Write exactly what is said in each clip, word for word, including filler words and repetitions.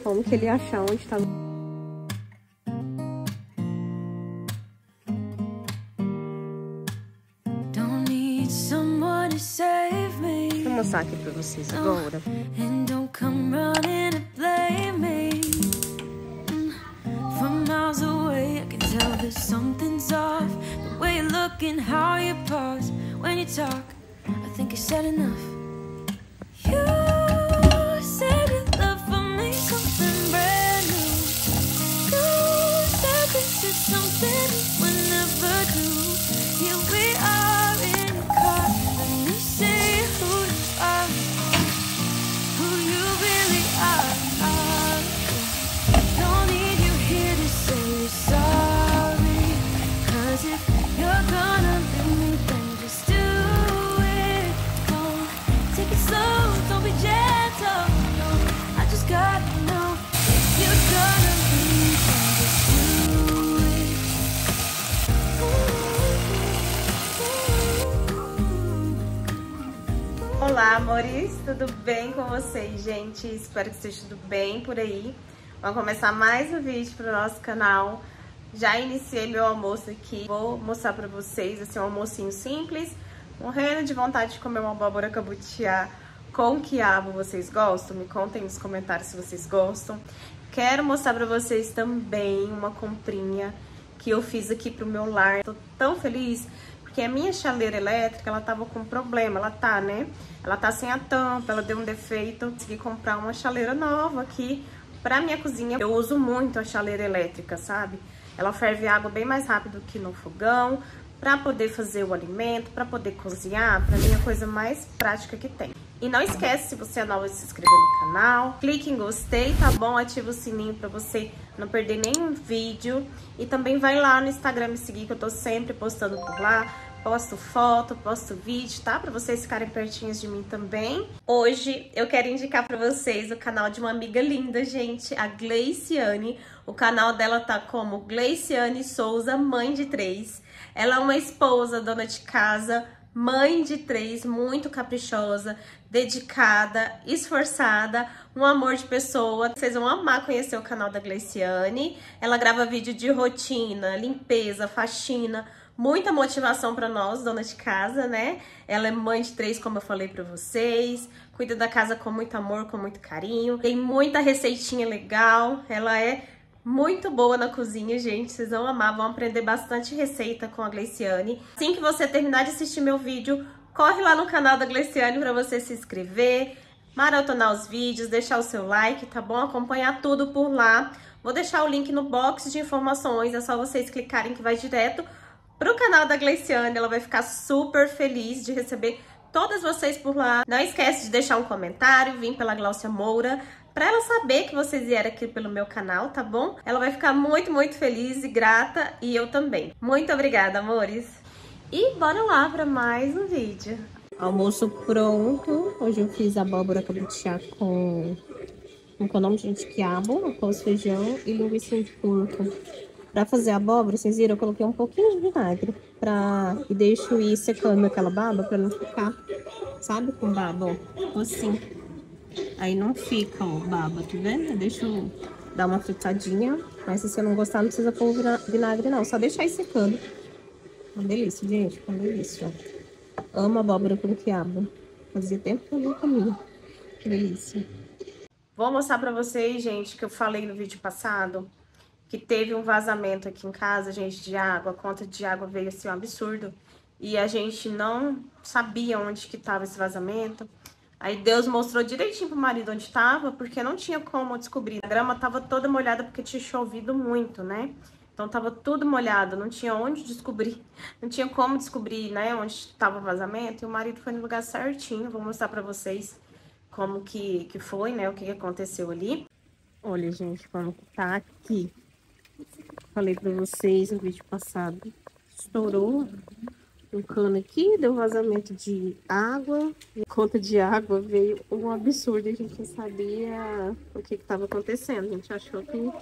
como que ele ia achar onde tá. Vou mostrar aqui pra vocês agora. Olá, amores, tudo bem com vocês, gente? Espero que esteja tudo bem por aí. Vamos começar mais um vídeo pro nosso canal. Já iniciei meu almoço aqui. Vou mostrar pra vocês, assim, um almocinho simples. Morrendo de vontade de comer uma abóbora cabutiá com quiabo. Vocês gostam? Me contem nos comentários se vocês gostam. Quero mostrar pra vocês também uma comprinha que eu fiz aqui pro meu lar. Tô tão feliz porque a minha chaleira elétrica, ela tava com problema, ela tá, né? Ela tá sem a tampa, ela deu um defeito. Eu consegui comprar uma chaleira nova aqui pra minha cozinha. Eu uso muito a chaleira elétrica, sabe? Ela ferve água bem mais rápido que no fogão, pra poder fazer o alimento, pra poder cozinhar. Pra mim é a coisa mais prática que tem. E não esquece, se você é nova, de se inscrever no canal. Clique em gostei, tá bom? Ativa o sininho pra você não perder nenhum vídeo. E também vai lá no Instagram me seguir, que eu tô sempre postando por lá. Posto foto, posto vídeo, tá? Pra vocês ficarem pertinhos de mim também. Hoje eu quero indicar pra vocês o canal de uma amiga linda, gente, a Gleiciane. O canal dela tá como Gleiciane Souza, mãe de três. Ela é uma esposa, dona de casa, mãe de três, muito caprichosa, dedicada, esforçada, um amor de pessoa. Vocês vão amar conhecer o canal da Gleiciane. Ela grava vídeo de rotina, limpeza, faxina, muita motivação para nós, dona de casa, né? Ela é mãe de três, como eu falei para vocês, cuida da casa com muito amor, com muito carinho. Tem muita receitinha legal, ela é muito boa na cozinha, gente, vocês vão amar, vão aprender bastante receita com a Gleiciane. Assim que você terminar de assistir meu vídeo, corre lá no canal da Gleiciane para você se inscrever, maratonar os vídeos, deixar o seu like, tá bom? Acompanhar tudo por lá. Vou deixar o link no box de informações, é só vocês clicarem que vai direto pro canal da Gleiciane. Ela vai ficar super feliz de receber todas vocês por lá. Não esquece de deixar um comentário, vim pela Glaucia Moura, pra ela saber que vocês vieram aqui pelo meu canal, tá bom? Ela vai ficar muito, muito feliz e grata, e eu também. Muito obrigada, amores! E bora lá pra mais um vídeo. Almoço pronto. Hoje eu fiz abóbora cabutiá com, com o nome de quiabo, arroz, feijão e linguiça de porco. Pra fazer a abóbora, vocês viram, eu coloquei um pouquinho de vinagre pra... e deixo ir secando aquela baba pra não ficar, sabe, com baba, ó, assim. Aí não fica, ó, baba, tá vendo? Eu deixo dar uma fritadinha, mas se você não gostar, não precisa pôr vinagre não, só deixar ir secando. Uma delícia, gente, uma delícia. Amo abóbora com quiabo. Fazia tempo que eu não comia. Que delícia. Vou mostrar pra vocês, gente, que eu falei no vídeo passado, que teve um vazamento aqui em casa, gente, de água. A conta de água veio assim, um absurdo. E a gente não sabia onde que tava esse vazamento. Aí Deus mostrou direitinho pro marido onde tava, porque não tinha como descobrir. A grama tava toda molhada porque tinha chovido muito, né? Então tava tudo molhado, não tinha onde descobrir. Não tinha como descobrir, né, onde tava o vazamento. E o marido foi no lugar certinho. Vou mostrar pra vocês como que, que foi, né, o que, que aconteceu ali. Olha, gente, como tá aqui. Falei pra vocês no vídeo passado, estourou um cano aqui, deu vazamento de água, e a conta de água veio um absurdo, a gente não sabia o que que tava acontecendo, a gente achou que,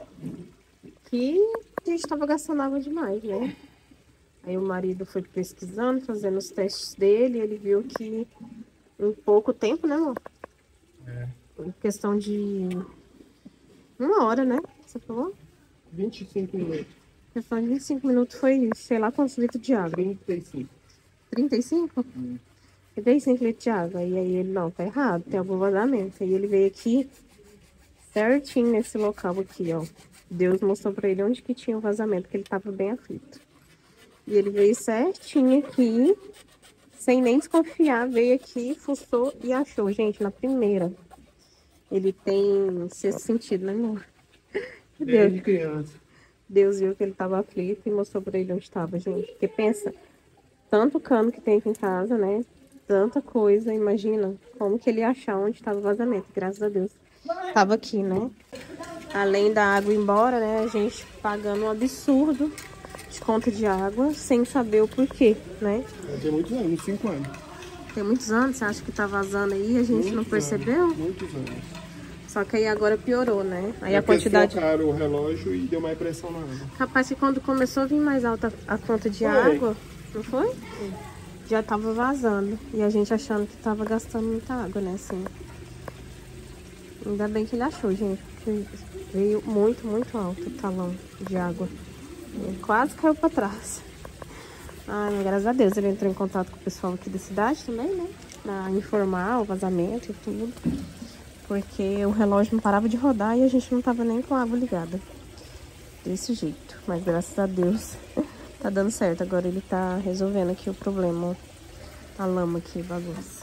que a gente tava gastando água demais, né? Aí o marido foi pesquisando, fazendo os testes dele, e ele viu que em pouco tempo, né, amor? É. Em questão de Uma hora, né? Você falou? vinte e cinco minutos. Questão de vinte e cinco minutos foi, sei lá quantos litros de água. trinta e cinco. trinta e cinco? Hum. trinta e cinco litros de água. E aí ele, não, tá errado, tem algum vazamento. Aí ele veio aqui, certinho nesse local aqui, ó. Deus mostrou pra ele onde que tinha o vazamento, que ele tava bem aflito. E ele veio certinho aqui, sem nem desconfiar, veio aqui, fuçou e achou. Gente, na primeira. Ele tem sexto sentido, né, amor? Desde Deus, criança. Deus viu que ele tava aflito e mostrou pra ele onde estava, gente. Porque pensa, tanto cano que tem aqui em casa, né? Tanta coisa, imagina como que ele ia achar onde estava o vazamento. Graças a Deus, tava aqui, né? Além da água ir embora, né? A gente pagando um absurdo de conta de água, sem saber o porquê, né? Tem muitos anos, uns cinco anos. Tem muitos anos, você acha que tá vazando aí e a gente muitos não percebeu? Anos, muitos anos. Só que aí agora piorou, né? Aí é a quantidade... trocaram o relógio e deu mais pressão na água. Capaz que quando começou a vir mais alta a conta de foi. água, não foi? Sim. Já tava vazando. E a gente achando que tava gastando muita água, né? Assim. Ainda bem que ele achou, gente. Porque veio muito, muito alto o talão de água. Ele quase caiu pra trás. Ai, mas graças a Deus ele entrou em contato com o pessoal aqui da cidade também, né? Pra informar o vazamento e tudo. Porque o relógio não parava de rodar e a gente não tava nem com a água ligada. Desse jeito. Mas graças a Deus tá dando certo. Agora ele tá resolvendo aqui o problema. A lama aqui, bagunça.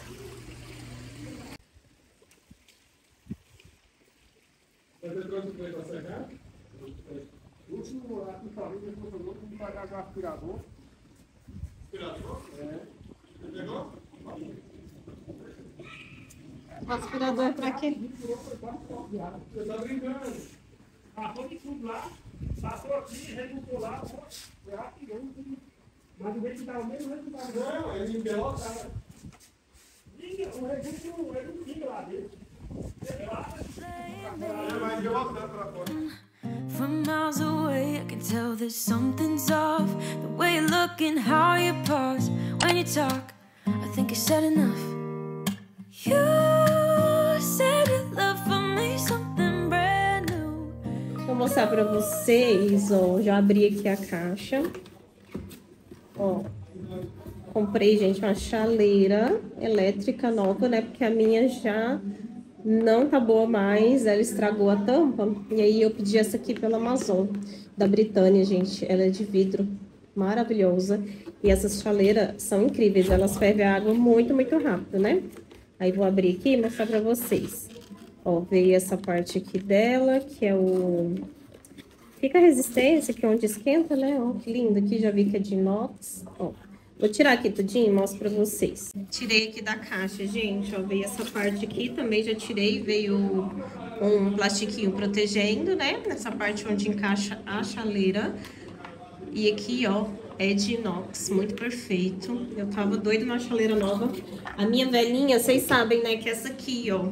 O último lá que falou que ele falou que pagar o aspirador. Aspirador? É. Você pegou? O aspirador é pra quê? Você tá brincando. Passou de tudo lá, passou aqui, recuperou lá, foi rapidão. Mas o jeito que tá o mesmo resultado. Não, ele limpou, cara. O recurso, ele não fica lá dentro. Mas eu voltando pra fora. From miles away, I can tell that something's off. The way you look and how you pause when you talk. I think I said enough. You said you love for me something brand new. Vou mostrar pra vocês, ó. Já abri aqui a caixa. Ó. Comprei, gente, uma chaleira elétrica nova, né? Porque a minha já não tá boa mais, ela estragou a tampa. E aí eu pedi essa aqui pela Amazon, da Britânia, gente. Ela é de vidro, maravilhosa. E essas chaleiras são incríveis, elas fervem a água muito, muito rápido, né? Aí vou abrir aqui e mostrar pra vocês. Ó, veio essa parte aqui dela, que é o... Fica a resistência, que é onde esquenta, né? Ó, que lindo aqui, já vi que é de inox. Ó, vou tirar aqui tudinho e mostro pra vocês. Tirei aqui da caixa, gente, ó, veio essa parte aqui, também já tirei, veio um plastiquinho protegendo, né? Nessa parte onde encaixa a chaleira. E aqui, ó, é de inox, muito perfeito. Eu tava doida na chaleira nova. A minha velhinha, vocês sabem, né, que é essa aqui, ó.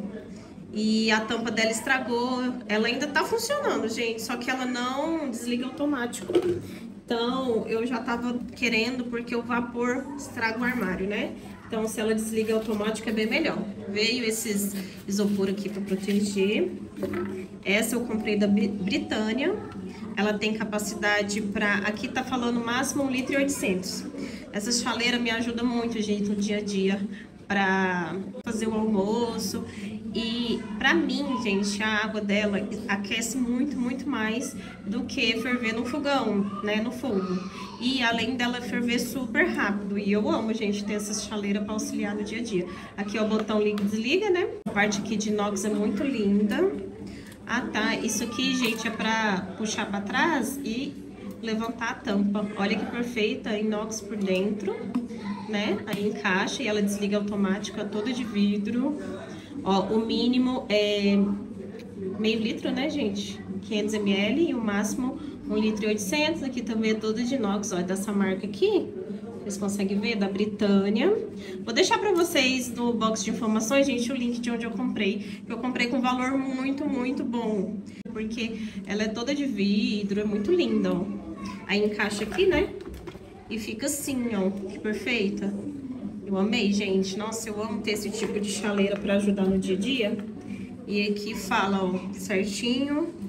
E a tampa dela estragou. Ela ainda tá funcionando, gente, só que ela não desliga automático. Então, eu já tava querendo, porque o vapor estraga o armário, né? Então, se ela desliga automático, é bem melhor. Veio esses isopor aqui pra proteger. Essa eu comprei da Britânia. Ela tem capacidade pra... Aqui tá falando máximo um litro e oitocentos. Essa chaleira me ajuda muito, gente, no dia a dia. Pra fazer o almoço. E pra mim, gente, a água dela aquece muito, muito mais do que ferver no fogão, né, no fogo. E além dela ferver super rápido. E eu amo, gente, ter essa chaleira pra auxiliar no dia a dia. Aqui é o botão liga e desliga, né? A parte aqui de inox é muito linda. Ah, tá. Isso aqui, gente, é pra puxar pra trás e levantar a tampa. Olha que perfeita, inox por dentro, né? Aí encaixa e ela desliga automático, é toda de vidro. Ó, o mínimo é meio litro, né, gente? quinhentos mililitros e o máximo um litro e oitocentos. Aqui também é toda de inox, ó, dessa marca aqui. Vocês conseguem ver? Da Britânia. Vou deixar pra vocês no box de informações, gente, o link de onde eu comprei. Eu comprei com valor muito, muito bom. Porque ela é toda de vidro, é muito linda, ó. Aí encaixa aqui, né? E fica assim, ó, que perfeita. Eu amei, gente. Nossa, eu amo ter esse tipo de chaleira pra ajudar no dia a dia. E aqui fala, ó, certinho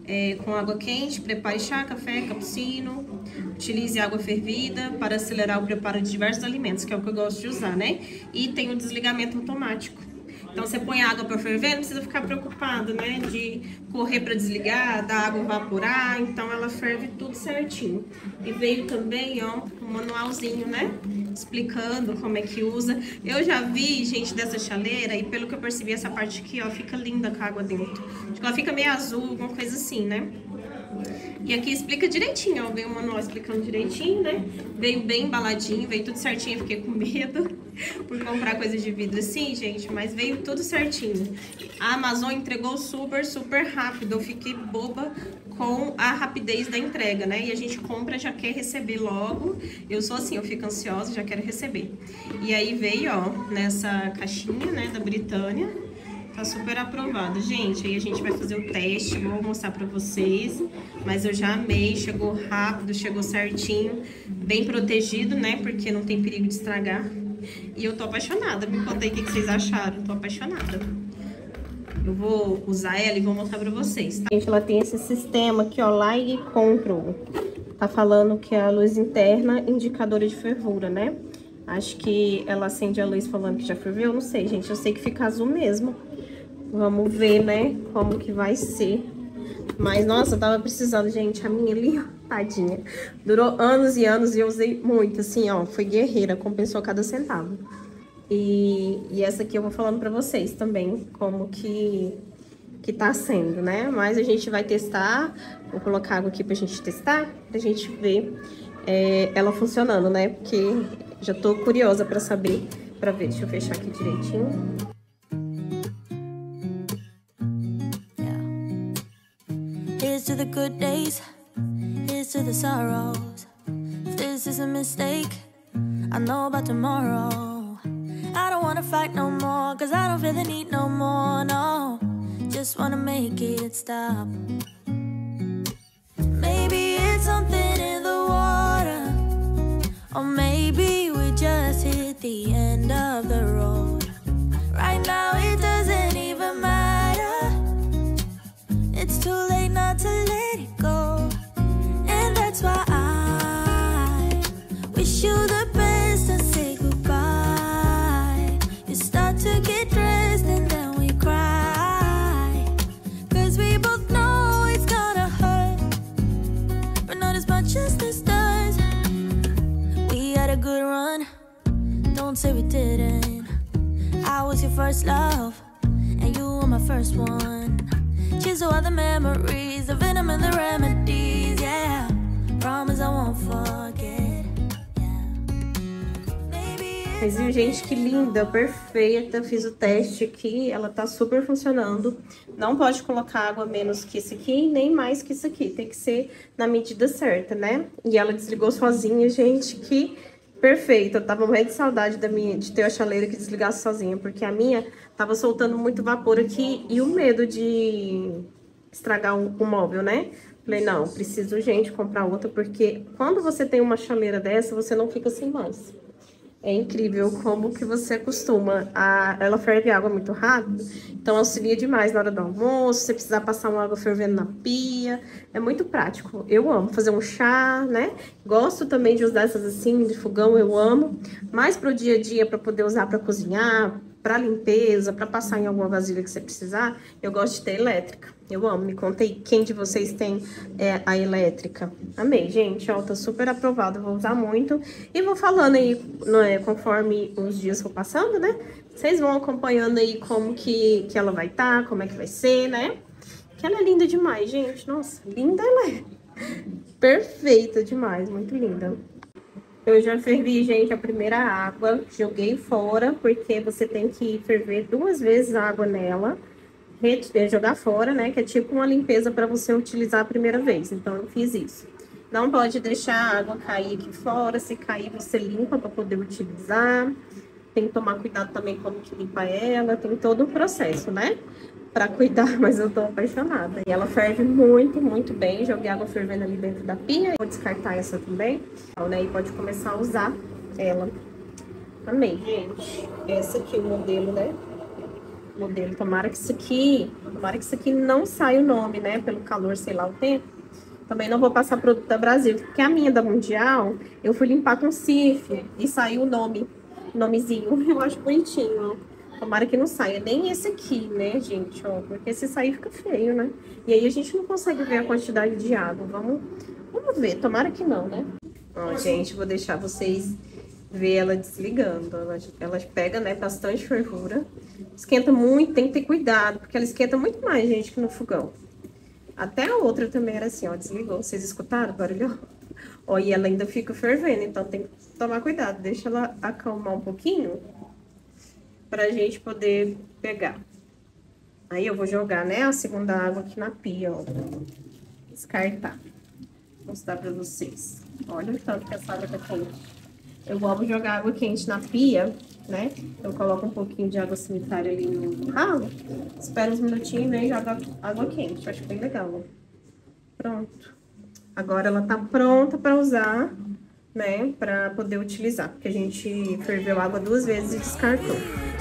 é, com água quente, prepare chá, café, cappuccino. Utilize água fervida para acelerar o preparo de diversos alimentos, que é o que eu gosto de usar, né? E tem o desligamento automático. Então, você põe a água para ferver, não precisa ficar preocupado, né? De correr para desligar, da água evaporar. Então, ela ferve tudo certinho. E veio também, ó, um manualzinho, né? Explicando como é que usa. Eu já vi, gente, dessa chaleira, e pelo que eu percebi, essa parte aqui, ó, fica linda com a água dentro. Acho que ela fica meio azul, alguma coisa assim, né? E aqui explica direitinho, ó, veio o manual explicando direitinho, né? Veio bem embaladinho, veio tudo certinho, fiquei com medo por comprar coisa de vidro assim, gente, mas veio tudo certinho. A Amazon entregou super, super rápido, eu fiquei boba com a rapidez da entrega, né? E a gente compra, já quer receber logo. Eu sou assim, eu fico ansiosa, já quero receber. E aí veio, ó, nessa caixinha, né, da Britânia. Tá super aprovado, gente. Aí a gente vai fazer o teste, vou mostrar pra vocês. Mas eu já amei, chegou rápido, chegou certinho. Bem protegido, né? Porque não tem perigo de estragar. E eu tô apaixonada. Me contei o que vocês acharam. Tô apaixonada. Eu vou usar ela e vou mostrar pra vocês, tá? Gente, ela tem esse sistema aqui, ó, Light Control. Tá falando que é a luz interna indicadora de fervura, né? Acho que ela acende a luz falando que já ferveu. Não sei, gente. Eu sei que fica azul mesmo. Vamos ver, né, como que vai ser. Mas, nossa, eu tava precisando, gente. A minha ali, ó, tadinha. Durou anos e anos e eu usei muito, assim, ó. Foi guerreira, compensou cada centavo. E, e essa aqui eu vou falando pra vocês também, como que, que tá sendo, né? Mas a gente vai testar. Vou colocar água aqui pra gente testar, pra gente ver é, ela funcionando, né? Porque já tô curiosa pra saber, pra ver. Deixa eu fechar aqui direitinho. Here's to the good days, here's to the sorrows. If this is a mistake, I know about tomorrow. I don't wanna fight no more, cause I don't feel the need no more, no. Just wanna make it stop. Maybe it's something in the water, or maybe we just hit the end of the road. Right now it doesn't even matter. It's too late not to let it go. And that's why I wish you the best and say goodbye. You start to get dressed and then we cry, cause we both know it's gonna hurt, but not as much as this does. We had a good run, don't say we didn't. I was your first love, and you were my first one. Cheers to all the memories, the venom and the remedies, yeah. Promise I won't forget, yeah. Mas viu, gente, que linda, perfeita. Fiz o teste aqui, ela tá super funcionando. Não pode colocar água menos que isso aqui, nem mais que isso aqui. Tem que ser na medida certa, né? E ela desligou sozinha, gente, que perfeita. Eu tava morrendo de saudade da minha, de ter a chaleira que desligasse sozinha, porque a minha tava soltando muito vapor aqui e o medo de estragar o, o móvel, né? Falei, não, preciso urgente comprar outra, porque quando você tem uma chaleira dessa, você não fica sem mais. É incrível como que você acostuma. A, ela ferve água muito rápido, então auxilia demais na hora do almoço, se você precisar passar uma água fervendo na pia. É muito prático. Eu amo fazer um chá, né? Gosto também de usar essas assim, de fogão, eu amo. Mas pro dia a dia, para poder usar para cozinhar, para limpeza, para passar em alguma vasilha que você precisar, eu gosto de ter elétrica. Eu amo. Me contei quem de vocês tem é, a elétrica. Amei, gente. Ó, tá super aprovado. Vou usar muito. E vou falando aí, né, conforme os dias for passando, né? Vocês vão acompanhando aí como que, que ela vai estar, tá, como é que vai ser, né? Que ela é linda demais, gente. Nossa, linda ela é. Perfeita demais, muito linda. Eu já fervi, gente, a primeira água. Joguei fora, porque você tem que ferver duas vezes a água nela. Jogar fora, né? Que é tipo uma limpeza para você utilizar a primeira vez. Então, eu fiz isso. Não pode deixar a água cair aqui fora. Se cair, você limpa para poder utilizar. Tem que tomar cuidado também como que limpa ela. Tem todo o processo, né? Para cuidar, mas eu tô apaixonada. E ela ferve muito, muito bem. Joguei água fervendo ali dentro da pia. Vou descartar essa também. Então, né? E pode começar a usar ela. Amei, gente. Essa aqui é o modelo, né? modelo. Tomara que isso aqui, tomara que isso aqui não saia o nome, né? Pelo calor, sei lá o tempo. Também não vou passar produto da Brasil, porque a minha da Mundial, eu fui limpar com cif e saiu o nome, nomezinho. Eu acho bonitinho, ó. Tomara que não saia nem esse aqui, né, gente, ó, porque se sair fica feio, né? E aí a gente não consegue ver a quantidade de água. Vamos, vamos ver, tomara que não, né? Ó, gente, vou deixar vocês ver ela desligando. Ela, ela pega, né, bastante fervura. Esquenta muito, tem que ter cuidado, porque ela esquenta muito mais, gente, que no fogão. Até a outra também era assim, ó, desligou. Vocês escutaram o barulho? Ó, e ela ainda fica fervendo, então tem que tomar cuidado. Deixa ela acalmar um pouquinho pra gente poder pegar. Aí eu vou jogar, né, a segunda água aqui na pia, ó. Descartar. Vou mostrar pra vocês. Olha o tanto que essa água tá quente. Eu amo jogar água quente na pia, né? Eu coloco um pouquinho de água sanitária ali no ralo, espero uns minutinhos, né? E jogo água quente. Acho bem legal, ó. Pronto. Agora ela tá pronta pra usar, né? Pra poder utilizar. Porque a gente ferveu água duas vezes e descartou.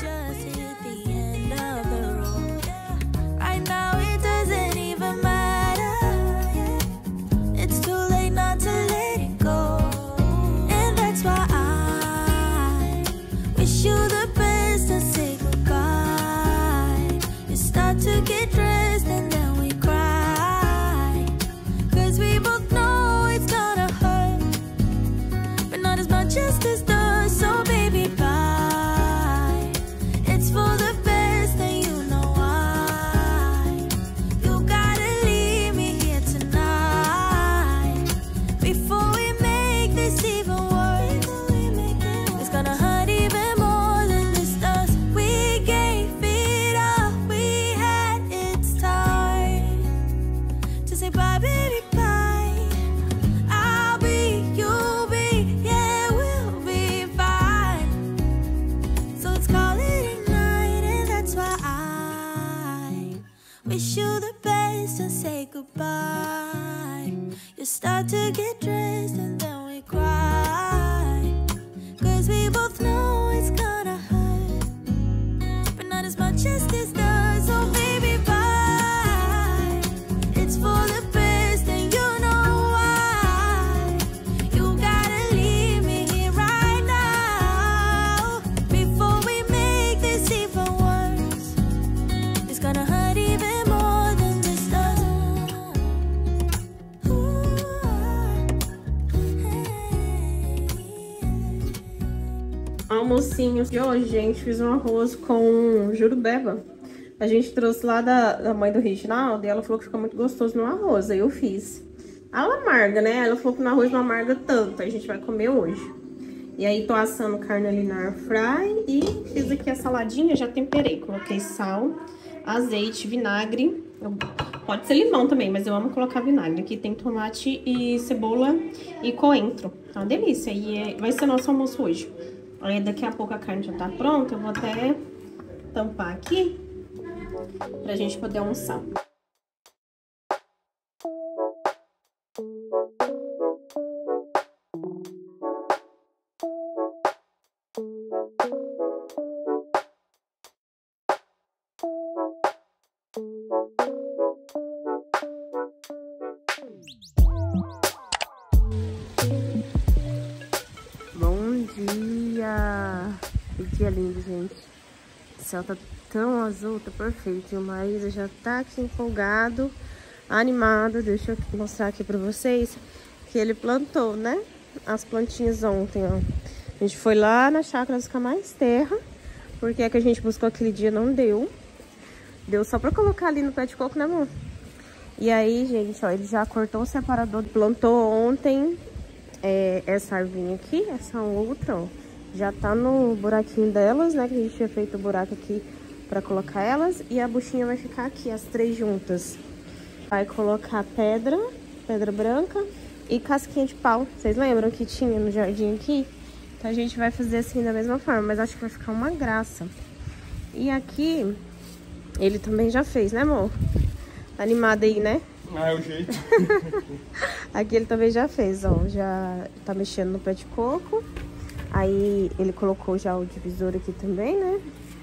Wish you the best and say goodbye. You start to get dressed and then we cry, 'cause we both know it's gonna hurt, but not as much as this does. So baby, bye. It's for the best and you know why. You gotta leave me here right now before we make this even worse. It's gonna hurt even. Almocinho de hoje, gente, fiz um arroz com jurubeba. A gente trouxe lá da, da mãe do Reginaldo e ela falou que ficou muito gostoso no arroz, aí eu fiz. Ela amarga, né? Ela falou que no arroz não amarga tanto, aí a gente vai comer hoje. E aí tô assando carne ali na air fry e fiz aqui a saladinha, já temperei. Coloquei sal, azeite, vinagre, eu, pode ser limão também, mas eu amo colocar vinagre. Aqui tem tomate e cebola e coentro, tá uma delícia. E é, vai ser nosso almoço hoje. Aí daqui a pouco a carne já tá pronta, eu vou até tampar aqui pra gente poder almoçar. Que dia lindo, gente. O céu tá tão azul, tá perfeito. E o Maísa já tá aqui empolgado, animado. Deixa eu mostrar aqui pra vocês que ele plantou, né? As plantinhas ontem, ó. A gente foi lá na chácara buscar mais terra, porque é que a gente buscou aquele dia não deu. Deu só pra colocar ali no pé de coco, né, amor? E aí, gente, ó, ele já cortou o separador. Plantou ontem é, essa arvinha aqui, essa outra, ó. Já tá no buraquinho delas, né? Que a gente tinha feito o buraco aqui pra colocar elas. E a buchinha vai ficar aqui, as três juntas. Vai colocar pedra, pedra branca e casquinha de pau. Vocês lembram que tinha no jardim aqui? Então a gente vai fazer assim da mesma forma, mas acho que vai ficar uma graça. E aqui, ele também já fez, né, amor? Tá animado aí, né? Ah, é o jeito. Aqui ele também já fez, ó. Já tá mexendo no pé de coco. Aí ele colocou já o divisor aqui também, né?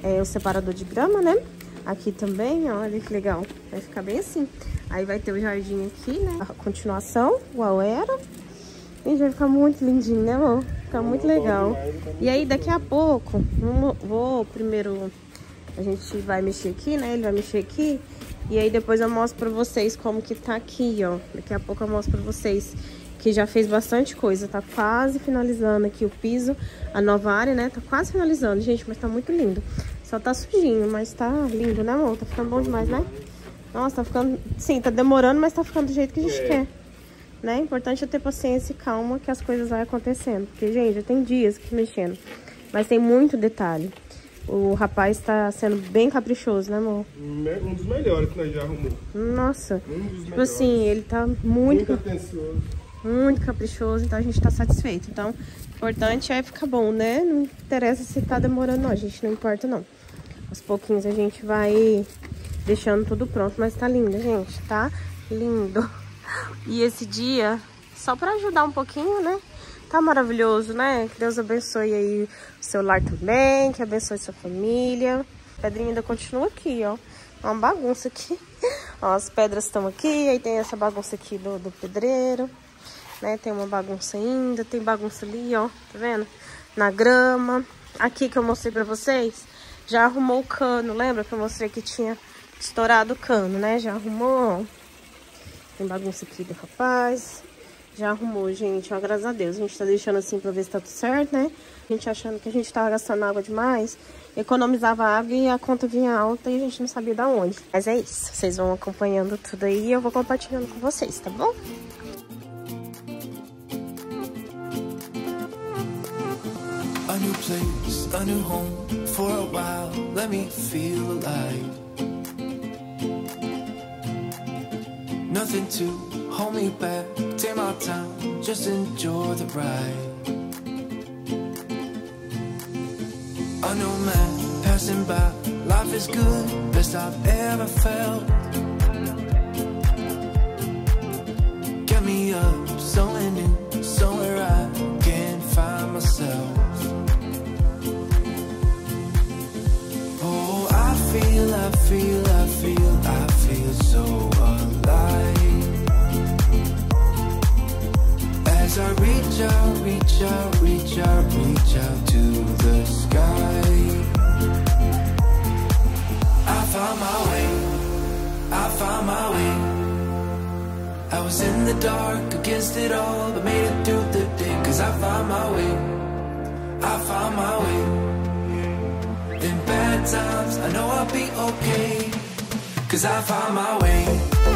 é, o separador de grama, né? Aqui também, ó, olha que legal. Vai ficar bem assim. Aí vai ter o jardim aqui, né? A continuação, igual era. E vai ficar muito lindinho, né, amor? Vai ficar muito legal. E aí, daqui a pouco, vamos, vou primeiro... A gente vai mexer aqui, né? Ele vai mexer aqui. E aí, depois eu mostro pra vocês como que tá aqui, ó. Daqui a pouco eu mostro pra vocês que já fez bastante coisa. Tá quase finalizando aqui o piso. A nova área, né? Tá quase finalizando, gente. Mas tá muito lindo. Só tá sujinho, mas tá lindo, né, amor? Tá ficando bom demais, né? Nossa, tá ficando... Sim, tá demorando, mas tá ficando do jeito que a gente é. quer. Né? Importante é ter paciência e calma que as coisas vão acontecendo. Porque, gente, já tem dias que mexendo. Mas tem muito detalhe. O rapaz tá sendo bem caprichoso, né, amor? Um dos melhores que nós já arrumou. Nossa. Um dos tipo melhores. assim, ele tá muito... Muito atencioso. Muito caprichoso, então a gente tá satisfeito. Então, o importante é ficar bom, né? Não interessa se tá demorando, não. A gente não importa, não. Aos pouquinhos a gente vai deixando tudo pronto. Mas tá lindo, gente. Tá lindo. E esse dia, só pra ajudar um pouquinho, né? Tá maravilhoso, né? Que Deus abençoe aí o seu lar também, que abençoe sua família. A pedrinha ainda continua aqui, ó. Uma bagunça aqui. Ó, as pedras estão aqui, aí tem essa bagunça aqui do, do pedreiro, né? Tem uma bagunça ainda, tem bagunça ali, ó. Tá vendo? Na grama. Aqui que eu mostrei pra vocês, já arrumou o cano. Lembra que eu mostrei que tinha estourado o cano, né? Já arrumou, ó. Tem bagunça aqui do rapaz. Já arrumou, gente, ó, graças a Deus. A gente tá deixando assim pra ver se tá tudo certo, né? A gente achando que a gente tava gastando água demais, economizava água e a conta vinha alta e a gente não sabia da onde. Mas é isso, vocês vão acompanhando tudo aí e eu vou compartilhando com vocês, tá bom? A new place, a new home, for a while, let me feel alive. Nothing to hold me back, take my time, just enjoy the ride. I know man passing by, life is good, best I've ever felt. Get me up, somewhere new, somewhere I can find myself. Oh, I feel, I feel, I feel, I feel so alive. As I reach out, reach out, reach out, reach out to the sky. I found my way, I found my way. I was in the dark, against it all, but made it through the day. Cause I found my way, I found my way. In bad times, I know I'll be okay. Cause I found my way.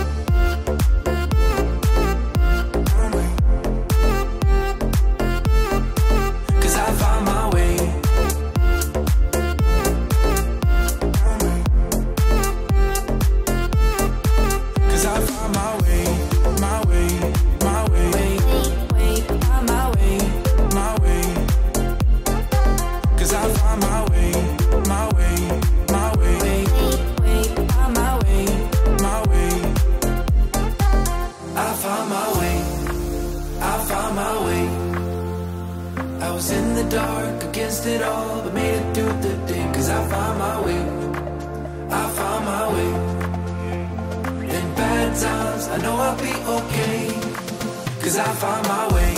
I know I'll be okay, cause I found my way.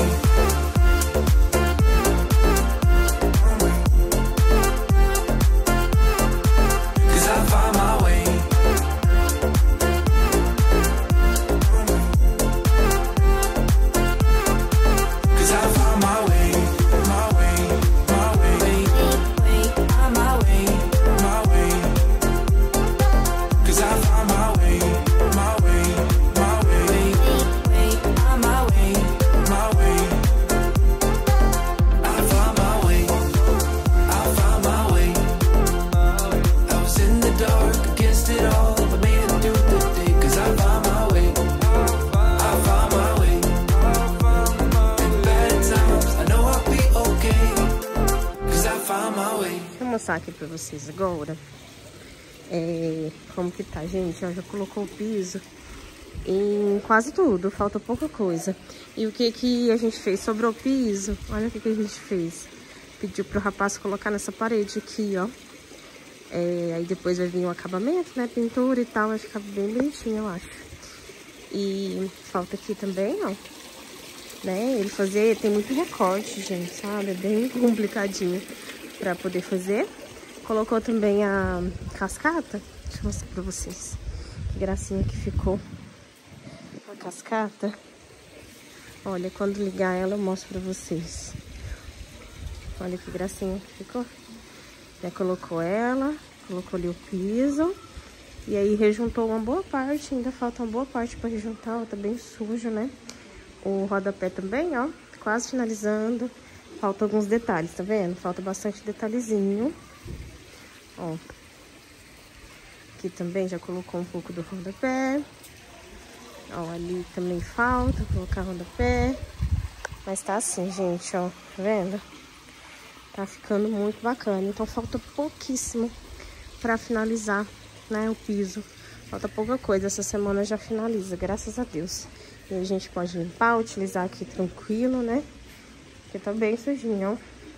Cause I found my way. Cause I found my way, my way, my way, my way, my way. Cause I found my way, my way. Vou mostrar aqui pra vocês agora é, como que tá, gente. Ó, já colocou o piso em quase tudo, falta pouca coisa. E o que que a gente fez? Sobrou piso, olha o que que a gente fez. Pediu pro rapaz colocar nessa parede aqui, ó. É, aí depois vai vir o acabamento, né? Pintura e tal, vai ficar bem bonitinho, eu acho. E falta aqui também, ó. Né? Ele fazer, tem muito recorte, gente, sabe? É bem complicadinho pra poder fazer. Colocou também a cascata. Deixa eu mostrar pra vocês. Que gracinha que ficou a cascata. Olha, quando ligar ela eu mostro pra vocês. Olha que gracinha que ficou. Já colocou ela, colocou ali o piso. E aí rejuntou uma boa parte, ainda falta uma boa parte pra rejuntar, ó, tá bem sujo, né? O rodapé também, ó, quase finalizando. Falta alguns detalhes, tá vendo? Falta bastante detalhezinho. Ó. Aqui também já colocou um pouco do rodapé. Ó, ali também falta colocar rodapé. Mas tá assim, gente, ó, tá vendo? Tá ficando muito bacana. Então falta pouquíssimo pra finalizar, né, o piso. Falta pouca coisa, essa semana já finaliza, graças a Deus. E a gente pode limpar, utilizar aqui tranquilo, né? Porque tá bem sujinho, ó.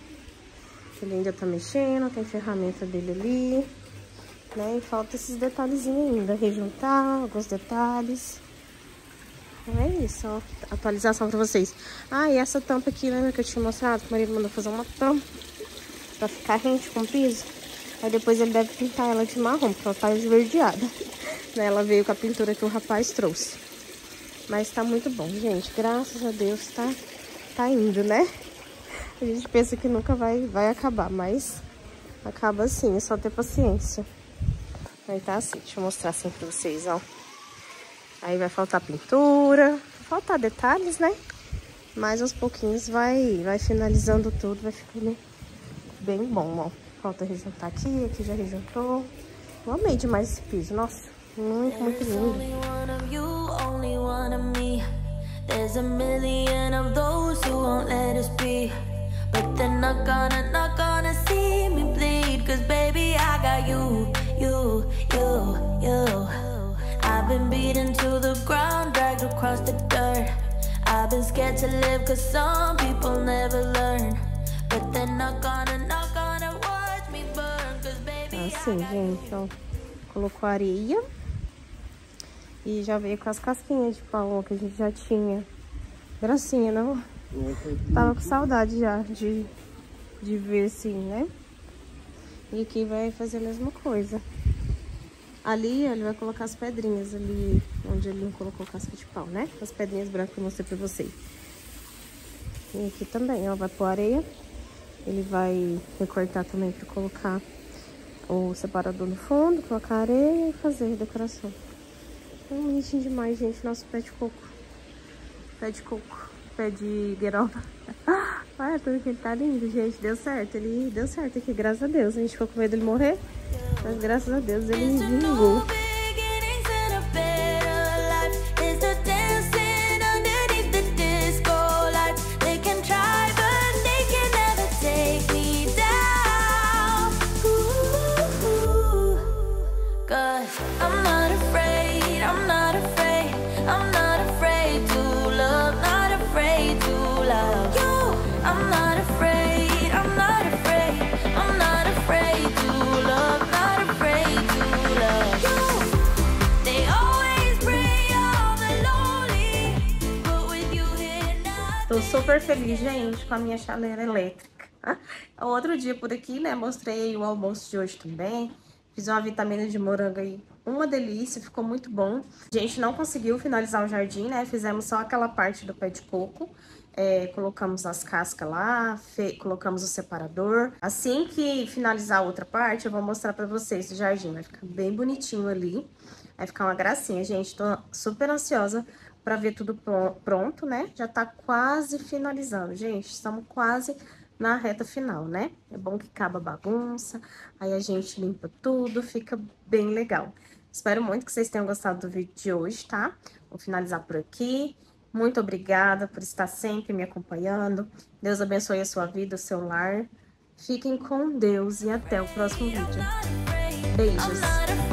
Ele ainda tá mexendo, tem ferramenta dele ali, né? E falta esses detalhezinhos ainda, rejuntar alguns detalhes. Então é isso, ó. Atualização pra vocês. Ah, e essa tampa aqui, lembra que eu tinha mostrado? Que o marido mandou fazer uma tampa pra ficar rente com o piso. Aí depois ele deve pintar ela de marrom, porque ela tá esverdeada. Né? Ela veio com a pintura que o rapaz trouxe. Mas tá muito bom, gente. Graças a Deus tá, tá indo, né? A gente pensa que nunca vai, vai acabar, mas acaba assim, é só ter paciência. Aí tá assim, deixa eu mostrar assim pra vocês, ó. Aí vai faltar pintura, faltar detalhes, né? Mas aos pouquinhos vai, vai finalizando tudo, vai ficando bem bom, ó. Falta rejuntar aqui, aqui já rejuntou. Eu amei demais esse piso, nossa. Muito, muito lindo. There's a million of those who won't let us be, but they're not gonna, not gonna see me bleed. Cause baby I got you, you, you, you. I've been beaten to the ground, dragged across the dirt. I've been scared to live cause some people never learn, but they're not gonna, not gonna watch me burn. Cause baby assim, gente, ó, colocou areia. E já veio com as casquinhas de pau que a gente já tinha. Gracinha, não? Tava com saudade já de, de ver assim, né? E aqui vai fazer a mesma coisa. Ali ele vai colocar as pedrinhas ali, onde ele não colocou casca de pau, né? As pedrinhas brancas que eu mostrei pra vocês. E aqui também, ó, vai pôr areia. Ele vai recortar também pra colocar o separador no fundo, colocar areia e fazer a decoração. É bonitinho demais, gente, nosso pé de coco. Pé de coco, pé de gueroba. Olha tudo que ele tá lindo, gente. Deu certo, ele deu certo aqui, graças a Deus. A gente ficou com medo dele morrer, mas graças a Deus ele vingou. Tô super feliz, gente, com a minha chaleira elétrica. Outro dia por aqui, né, mostrei aí o almoço de hoje também. Fiz uma vitamina de morango aí, uma delícia, ficou muito bom. A gente não conseguiu finalizar o jardim, né, fizemos só aquela parte do pé de coco. É, colocamos as cascas lá, fe... colocamos o separador. Assim que finalizar a outra parte, eu vou mostrar pra vocês o jardim. Vai ficar bem bonitinho ali. Vai ficar uma gracinha, gente. Tô super ansiosa pra ver tudo pronto, né? Já tá quase finalizando, gente. Estamos quase na reta final, né? É bom que acaba a bagunça. Aí a gente limpa tudo, fica bem legal. Espero muito que vocês tenham gostado do vídeo de hoje, tá? Vou finalizar por aqui. Muito obrigada por estar sempre me acompanhando. Deus abençoe a sua vida, o seu lar. Fiquem com Deus e até o próximo vídeo. Beijos!